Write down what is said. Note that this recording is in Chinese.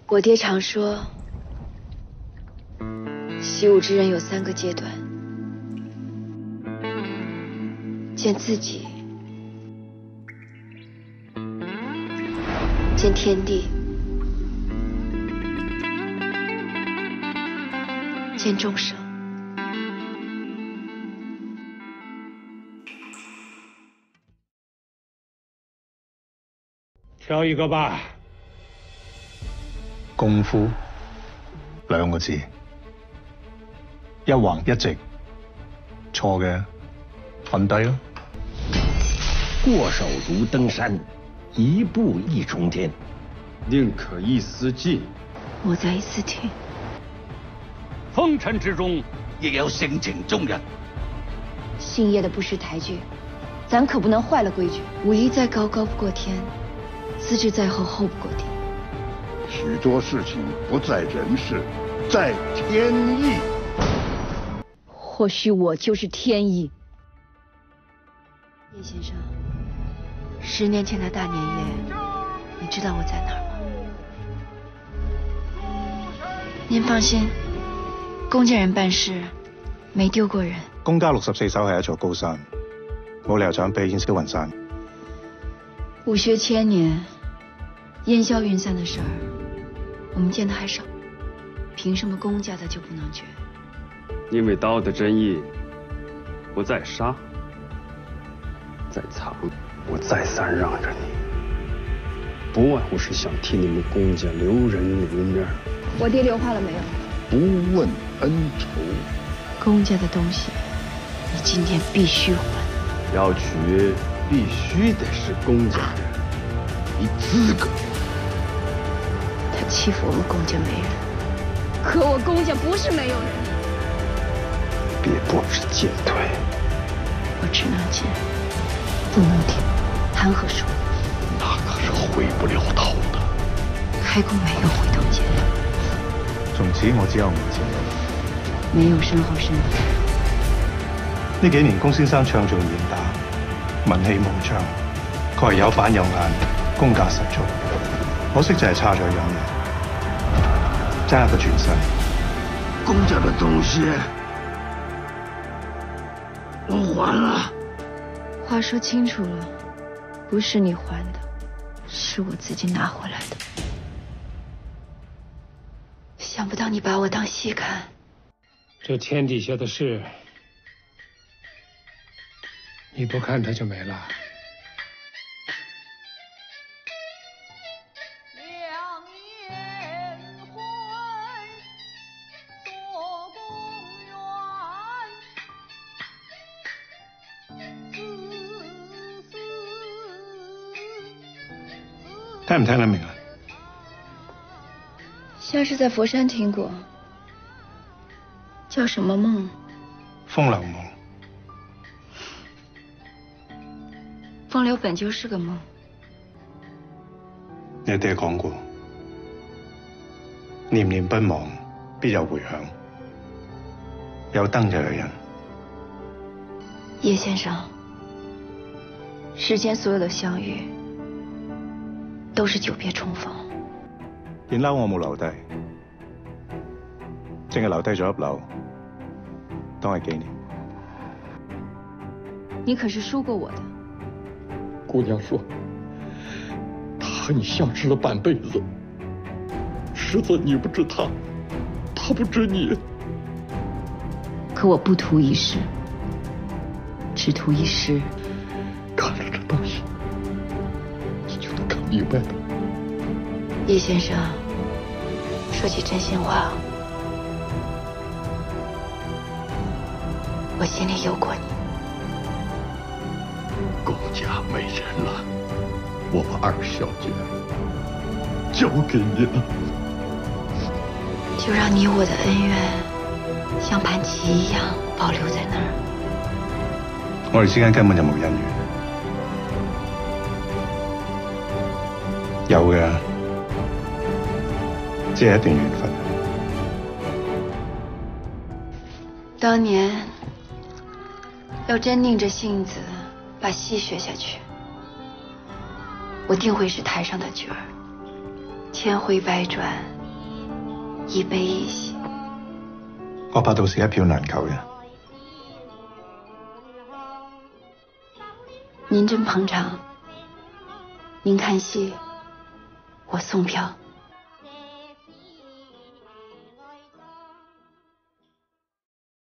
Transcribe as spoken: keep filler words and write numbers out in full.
我爹常说，习武之人有三个阶段：见自己，见天地，见众生。 挑一个吧。 功夫兩個字，一橫一直，錯嘅瞓低咯。 過手如登山，一步一重天。 宁可一絲進， 我在一絲停。 風塵之中，亦有性情中人。 姓葉的不識抬舉，咱可不能壞了規矩。武藝再高，高不過天；資質再厚，厚不過地。 許多事情不在人事，在天意。 或許我就是天意。葉先生，十年前的大年夜，你知道我在哪儿嗎？您放心，公家人辦事沒丟過人。 公家六十四手係一座高山，冇理由就咁俾煙消雲散。 武學千年，煙消雲散的事兒，我們見得還少，憑什麼公家的就不能決？ 因為刀的真意不在殺，在藏。我再三讓着你，不外乎是想替你們公家留人留面。 我爹留話了沒有？ 不問恩仇。 公家的東西，你今天必須還。 要娶必須得是公家人，沒資格。 他欺負我們公家沒人，可我公家不是沒有人。 別不知進退。 我只能進，不能停，談何說？ 那可是回不了頭的。 開弓沒有回頭箭。 從此我只有面前。 沒有身後身。 呢幾年龔先生唱做嚴打，文氣無章，佢係有板有眼，功架十足。可惜就係差咗樣嘢，爭一個轉世。 公家的東西我還了。 話說清楚了，不是你還的，是我自己拿回來的。想不到你把我當戲看。 這天底下的事，你不看它就沒了。 聽唔聽得明啊？ 像是在佛山聽過，叫什麼夢？ 風流夢。 風流本就是個夢。 你爹講過，念念不忘，必有回響。有燈就有人。 葉先生，世間所有的相遇，都是久別重逢。 件褸我冇留低，淨係留低咗一樓，當係紀念。 你可是輸過我的。 姑娘說，她和你相知了半輩子，實則你不知她，她不知你。 可我不圖一世，只圖一時。 看了這東西，你就能看明白的。 葉先生，說句真心話，我心裡有過你。 公家沒人了，我把二小姐交給你了。 就讓你我的恩怨像盤棋一樣保留在那兒。 我哋之間根本就冇姻緣，有嘅。只係一段緣分。 當年要真硬着性子把戲學下去，我定會是台上的角兒，千回百轉， 一悲一喜。 我怕到時一票難求嘅。 您真捧場，您看戏，我送票。